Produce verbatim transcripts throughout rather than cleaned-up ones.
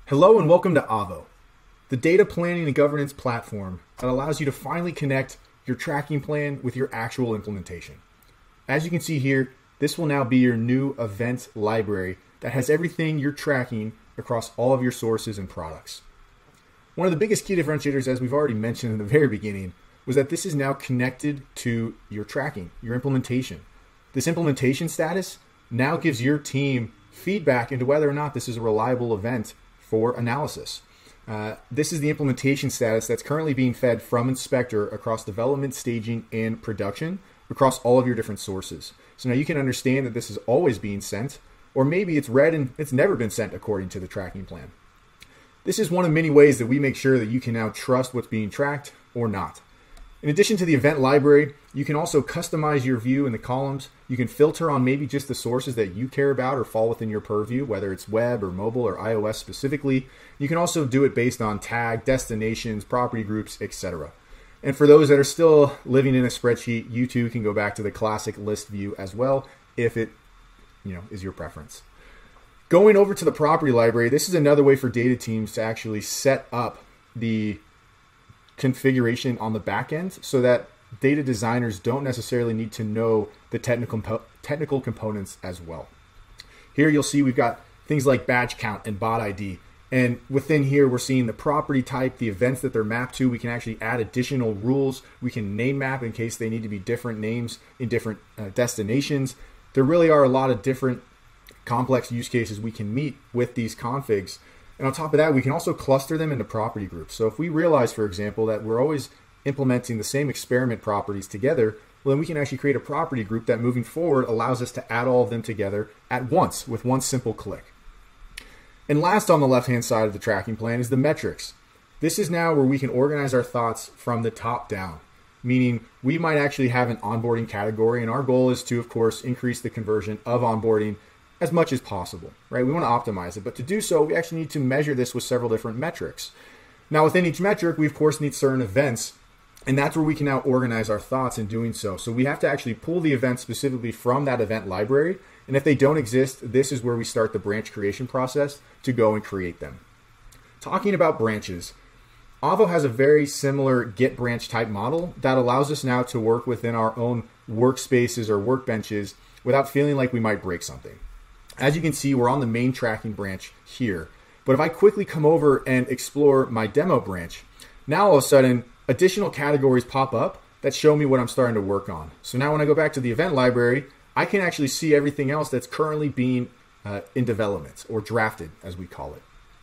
Hello and welcome to Avo, the data planning and governance platform that allows you to finally connect your tracking plan with your actual implementation. As you can see here, this will now be your new event library that has everything you're tracking across all of your sources and products. One of the biggest key differentiators, as we've already mentioned in the very beginning, was that this is now connected to your tracking, your implementation. This implementation status now gives your team feedback into whether or not this is a reliable event for analysis. Uh, this is the implementation status that's currently being fed from Inspector across development, staging, and production across all of your different sources. So now you can understand that this is always being sent, or maybe it's read and it's never been sent according to the tracking plan. This is one of many ways that we make sure that you can now trust what's being tracked or not. In addition to the event library, you can also customize your view in the columns. You can filter on maybe just the sources that you care about or fall within your purview, whether it's web or mobile or iOS specifically. You can also do it based on tag, destinations, property groups, et cetera. And for those that are still living in a spreadsheet, you too can go back to the classic list view as well if it, you know, is your preference. Going over to the property library, this is another way for data teams to actually set up the configuration on the back end so that data designers don't necessarily need to know the technical technical components as well. Here you'll see we've got things like badge count and bot I D, and within here we're seeing the property type, the events that they're mapped to. We can actually add additional rules. We can name map in case they need to be different names in different uh, destinations. There really are a lot of different complex use cases we can meet with these configs. And on top of that, we can also cluster them into property groups. So if we realize, for example, that we're always implementing the same experiment properties together, well, then we can actually create a property group that moving forward allows us to add all of them together at once with one simple click. And last on the left-hand side of the tracking plan is the metrics. This is now where we can organize our thoughts from the top down, meaning we might actually have an onboarding category, and our goal is to, of course, increase the conversion of onboarding as much as possible, right? We want to optimize it, but to do so, we actually need to measure this with several different metrics. Now, within each metric, we of course need certain events, and that's where we can now organize our thoughts in doing so. So we have to actually pull the events specifically from that event library, and if they don't exist, this is where we start the branch creation process to go and create them. Talking about branches, Avo has a very similar Git branch type model that allows us now to work within our own workspaces or workbenches without feeling like we might break something. As you can see, we're on the main tracking branch here. But if I quickly come over and explore my demo branch, now all of a sudden, additional categories pop up that show me what I'm starting to work on. So now when I go back to the event library, I can actually see everything else that's currently being uh, in development, or drafted, as we call it.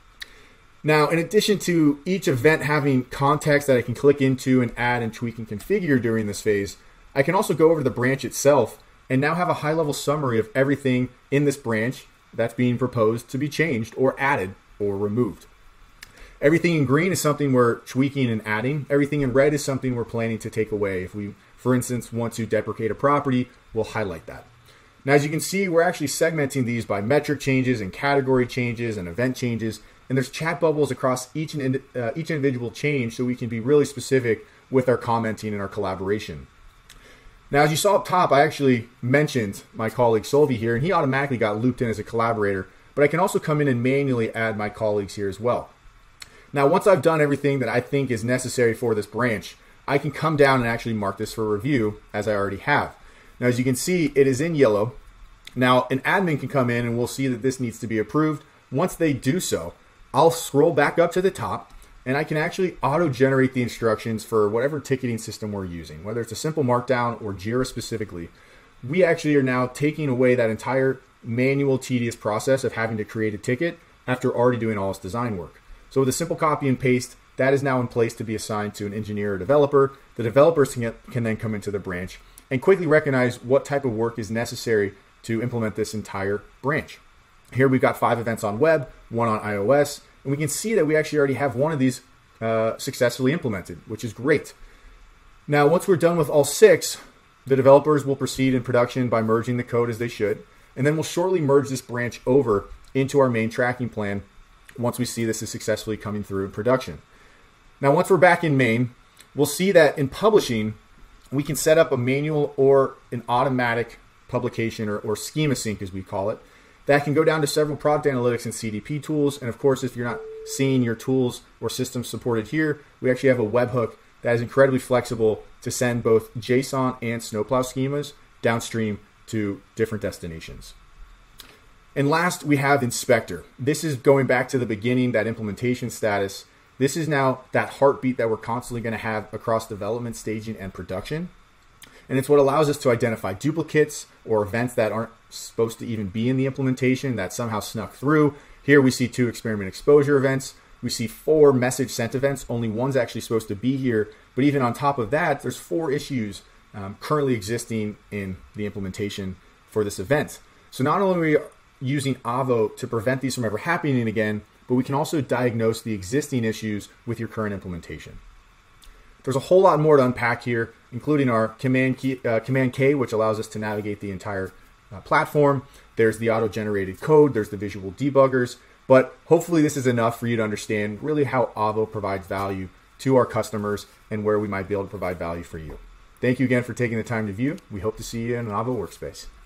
Now, in addition to each event having context that I can click into and add and tweak and configure during this phase, I can also go over to the branch itself and now have a high-level summary of everything in this branch that's being proposed to be changed or added or removed. Everything in green is something we're tweaking and adding. Everything in red is something we're planning to take away. If we, for instance, want to deprecate a property, we'll highlight that. Now, as you can see, we're actually segmenting these by metric changes and category changes and event changes, and there's chat bubbles across each, and, uh, each individual change so we can be really specific with our commenting and our collaboration. Now, as you saw up top, I actually mentioned my colleague Solvi here, and he automatically got looped in as a collaborator, but I can also come in and manually add my colleagues here as well. Now, once I've done everything that I think is necessary for this branch, I can come down and actually mark this for review, as I already have. Now, as you can see, it is in yellow. Now, an admin can come in and we'll see that this needs to be approved. Once they do so, I'll scroll back up to the top, and I can actually auto-generate the instructions for whatever ticketing system we're using, whether it's a simple markdown or Jira specifically. We actually are now taking away that entire manual, tedious process of having to create a ticket after already doing all this design work. So with a simple copy and paste, that is now in place to be assigned to an engineer or developer. The developers can, get, can then come into the branch and quickly recognize what type of work is necessary to implement this entire branch. Here we've got five events on web, one on iOS, and we can see that we actually already have one of these uh, successfully implemented, which is great. Now, once we're done with all six, the developers will proceed in production by merging the code as they should, and then we'll shortly merge this branch over into our main tracking plan once we see this is successfully coming through in production. Now, once we're back in main, we'll see that in publishing, we can set up a manual or an automatic publication or, or schema sync, as we call it. That can go down to several product analytics and C D P tools. And of course, if you're not seeing your tools or systems supported here, we actually have a webhook that is incredibly flexible to send both JSON and snowplow schemas downstream to different destinations. And last, we have Inspector. This is going back to the beginning, that implementation status. This is now that heartbeat that we're constantly going to have across development, staging, and production. And it's what allows us to identify duplicates or events that aren't supposed to even be in the implementation that somehow snuck through. Here we see two experiment exposure events. We see four message sent events. Only one's actually supposed to be here. But even on top of that, there's four issues um, currently existing in the implementation for this event. So not only are we using Avo to prevent these from ever happening again, but we can also diagnose the existing issues with your current implementation. There's a whole lot more to unpack here, including our Command key, uh, Command K, which allows us to navigate the entire uh, platform. There's the auto-generated code. There's the visual debuggers. But hopefully this is enough for you to understand really how Avo provides value to our customers and where we might be able to provide value for you. Thank you again for taking the time to view. We hope to see you in an Avo workspace.